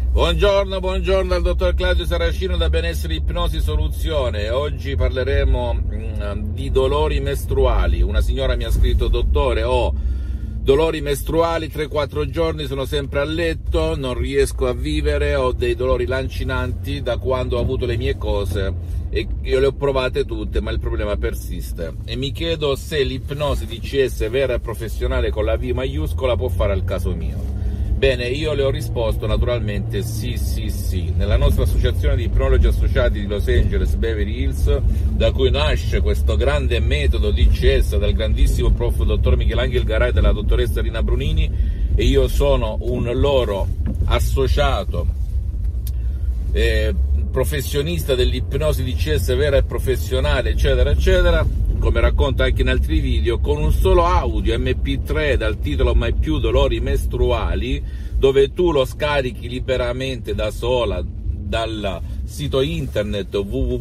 Buongiorno dal dottor Claudio Saracino da Benessere Ipnosi Soluzione. Oggi parleremo di dolori mestruali. Una signora mi ha scritto: dottore, ho dolori mestruali, 3-4 giorni, sono sempre a letto, non riesco a vivere, ho dei dolori lancinanti da quando ho avuto le mie cose e io le ho provate tutte, ma il problema persiste. E mi chiedo se l'ipnosi DCS vera e professionale con la V maiuscola può fare al caso mio. Bene, io le ho risposto naturalmente sì. Nella nostra associazione di ipnologi associati di Los Angeles Beverly Hills, da cui nasce questo grande metodo DCS dal grandissimo prof. Dottor Michelangelo Garay e della dottoressa Rina Brunini, e io sono un loro associato professionista dell'ipnosi DCS vera e professionale, eccetera eccetera, come racconto anche in altri video, con un solo audio MP3 dal titolo Mai più dolori mestruali, dove tu lo scarichi liberamente da sola dal sito internet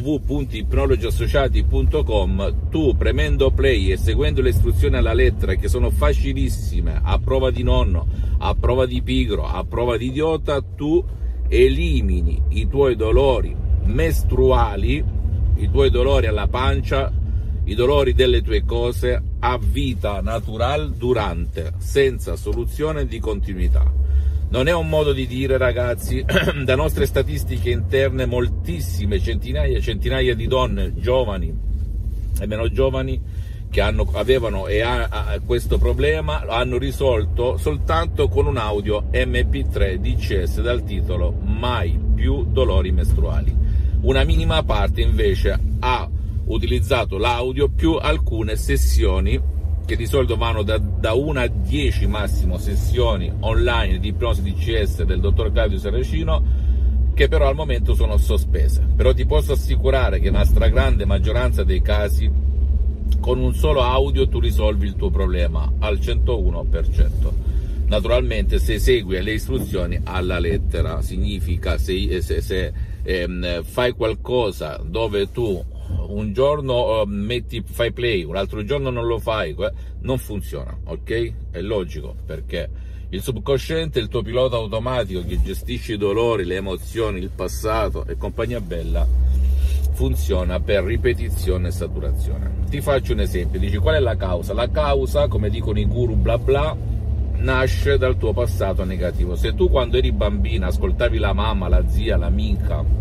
www.ipnologiassociati.com. tu, premendo play e seguendo le istruzioni alla lettera, che sono facilissime, a prova di nonno, a prova di pigro, a prova di idiota, tu elimini i tuoi dolori mestruali, i tuoi dolori alla pancia, i dolori delle tue cose a vita natural durante, senza soluzione di continuità. Non è un modo di dire, ragazzi. Da nostre statistiche interne, moltissime, centinaia di donne giovani e meno giovani che avevano questo problema hanno risolto soltanto con un audio MP3 DCS dal titolo Mai più dolori mestruali. Una minima parte invece ha utilizzato l'audio più alcune sessioni, che di solito vanno da 1 a 10 massimo sessioni online di ipnosi DCS del dottor Claudio Saracino, che però al momento sono sospese. Però ti posso assicurare che nella stragrande maggioranza dei casi con un solo audio tu risolvi il tuo problema al 101%. Naturalmente se segui le istruzioni alla lettera. Significa se fai qualcosa dove tu un giorno fai play, un altro giorno non lo fai, non funziona, ok? È logico, perché il subconsciente è il tuo pilota automatico che gestisce i dolori, le emozioni, il passato e compagnia bella, funziona per ripetizione e saturazione. Ti faccio un esempio. Dici: qual è la causa? La causa, come dicono i guru bla bla, nasce dal tuo passato negativo. Se tu quando eri bambina ascoltavi la mamma, la zia, l'amica,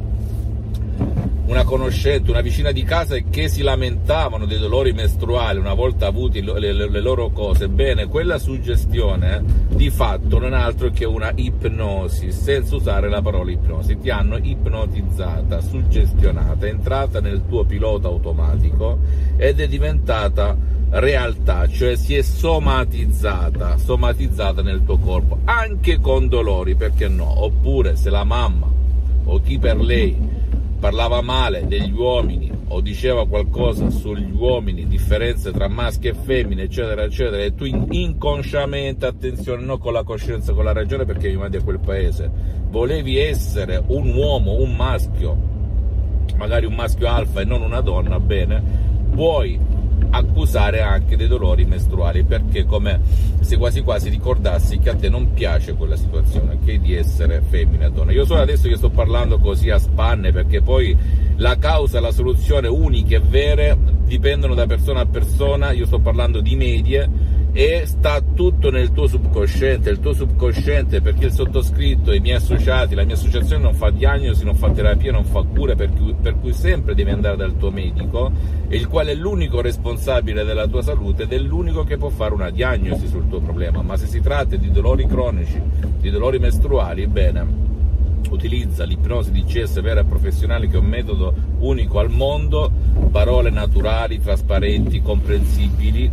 una conoscente, una vicina di casa che si lamentavano dei dolori mestruali una volta avuti le loro cose, bene, quella suggestione di fatto non è altro che una ipnosi, senza usare la parola ipnosi. Ti hanno ipnotizzata, suggestionata, è entrata nel tuo pilota automatico ed è diventata realtà, cioè si è somatizzata nel tuo corpo, anche con dolori, perché no? Oppure se la mamma o chi per lei parlava male degli uomini o diceva qualcosa sugli uomini, differenze tra maschi e femmine, eccetera eccetera, e tu inconsciamente, attenzione, non con la coscienza, con la ragione, perché mi mandi a quel paese, volevi essere un uomo, un maschio, magari un maschio alfa e non una donna, bene, puoi accusare anche dei dolori mestruali, perché come se quasi quasi ricordassi che a te non piace quella situazione, che di essere femmina e donna. Io solo adesso che sto parlando così a spanne, perché poi la causa e la soluzione uniche e vere dipendono da persona a persona. Io sto parlando di medie e sta tutto nel tuo subconsciente. Il tuo subconsciente, perché il sottoscritto, i miei associati, la mia associazione non fa diagnosi, non fa terapia, non fa cure, per cui sempre devi andare dal tuo medico, il quale è l'unico responsabile della tua salute ed è l'unico che può fare una diagnosi sul tuo problema. Ma se si tratta di dolori cronici, di dolori mestruali, bene, utilizza l'ipnosi DCS vera e professionale, che è un metodo unico al mondo, parole naturali, trasparenti, comprensibili,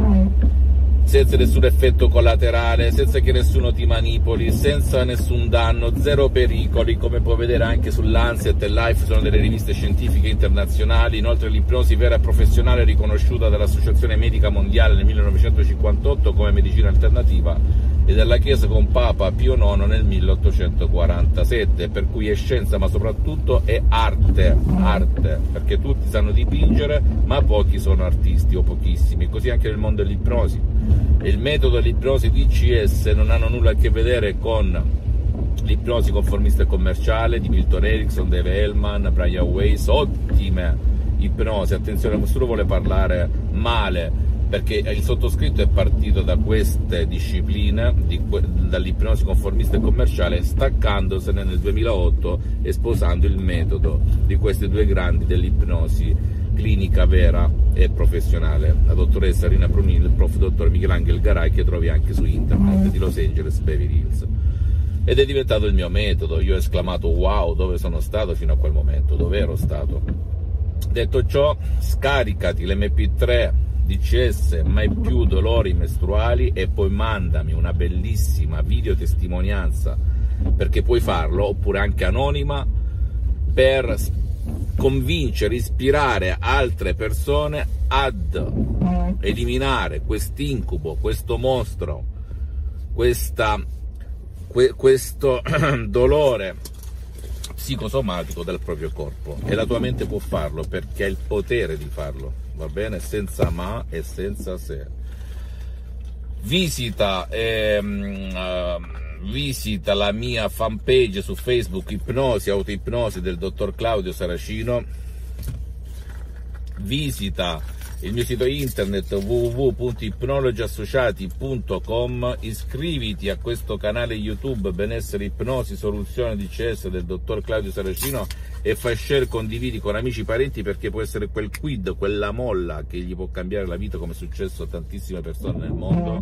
senza nessun effetto collaterale, senza che nessuno ti manipoli, senza nessun danno, zero pericoli, come puoi vedere anche sull'Lancet e Life, sono delle riviste scientifiche internazionali. Inoltre l'ipnosi vera e professionale è riconosciuta dall'Associazione Medica Mondiale nel 1958 come medicina alternativa e dalla Chiesa con Papa Pio IX nel 1847, per cui è scienza ma soprattutto è arte, perché tutti sanno dipingere ma pochi sono artisti, o pochissimi, così anche nel mondo dell'ipnosi. Il metodo dell'ipnosi DCS non hanno nulla a che vedere con l'ipnosi conformista e commerciale di Milton Erickson, Dave Hellman, Brian Weiss, ottime ipnosi. Attenzione, nessuno vuole parlare male, perché il sottoscritto è partito da queste discipline, dall'ipnosi conformista e commerciale, staccandosene nel 2008 e sposando il metodo di queste due grandi dell'ipnosi clinica vera e professionale, la dottoressa Rina Prunil, il prof. dottor Michelangelo Garay, che trovi anche su internet, di Los Angeles, Beverly Hills. Ed è diventato il mio metodo. Io ho esclamato wow, dove sono stato fino a quel momento, dove ero stato. Detto ciò, scaricati l'MP3 DCS Mai più dolori mestruali e poi mandami una bellissima videotestimonianza, perché puoi farlo, oppure anche anonima, per convincere, ispirare altre persone ad eliminare quest'incubo, questo mostro, questo dolore psicosomatico del proprio corpo. E la tua mente può farlo, perché ha il potere di farlo, va bene? Senza ma e senza se. Visita la mia fanpage su Facebook, Ipnosi, Autoipnosi del dottor Claudio Saracino. Visita il mio sito internet www.ipnologiassociati.com. iscriviti a questo canale YouTube Benessere Ipnosi Soluzione DCS del dottor Claudio Saracino e fai share, condividi con amici e parenti, perché può essere quel quid, quella molla che gli può cambiare la vita, come è successo a tantissime persone nel mondo.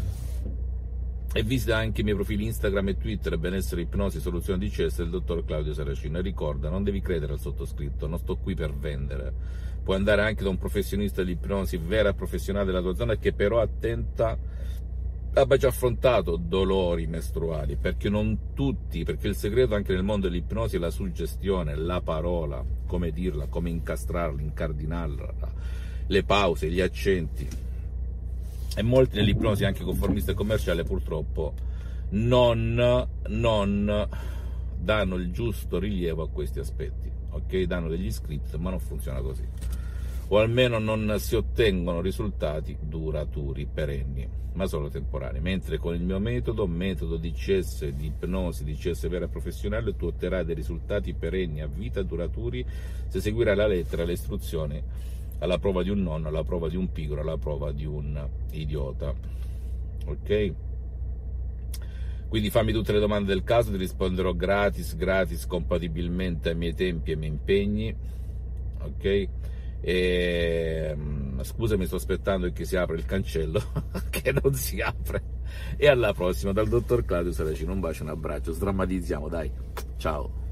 E visita anche i miei profili Instagram e Twitter, Benessere Ipnosi Soluzione DCS del dottor Claudio Saracino. E ricorda, non devi credere al sottoscritto, non sto qui per vendere. Puoi andare anche da un professionista dell'ipnosi vera e professionale della tua zona, che però attenta, abbia già affrontato dolori mestruali, perché non tutti, perché il segreto anche nel mondo dell'ipnosi è la suggestione, la parola, come dirla, come incastrarla, incardinarla, le pause, gli accenti. E molti nell'ipnosi anche conformista e commerciale purtroppo non danno il giusto rilievo a questi aspetti, ok? Danno degli script, ma non funziona così, o almeno non si ottengono risultati duraturi, perenni, ma solo temporanei. Mentre con il mio metodo DCS di ipnosi, DCS vera e professionale, tu otterrai dei risultati perenni a vita, duraturi, se seguirai la lettera, le istruzioni, alla prova di un nonno, alla prova di un pigro, alla prova di un idiota, ok? Quindi fammi tutte le domande del caso, ti risponderò gratis, compatibilmente ai miei tempi e ai miei impegni, ok? E scusami, sto aspettando che si apra il cancello che non si apre. E alla prossima dal dottor Claudio Saracino, un bacio, un abbraccio, sdrammatizziamo, dai, ciao.